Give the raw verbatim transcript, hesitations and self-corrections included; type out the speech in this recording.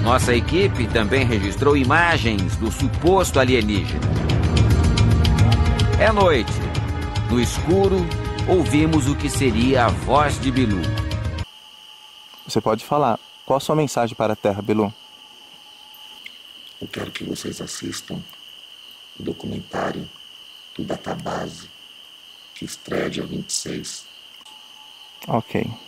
Nossa equipe também registrou imagens do suposto alienígena. É noite. No escuro, ouvimos o que seria a voz de Bilu. Você pode falar. Qual a sua mensagem para a Terra, Bilu? Eu quero que vocês assistam o documentário do Database, que estreia dia vinte e seis. Ok.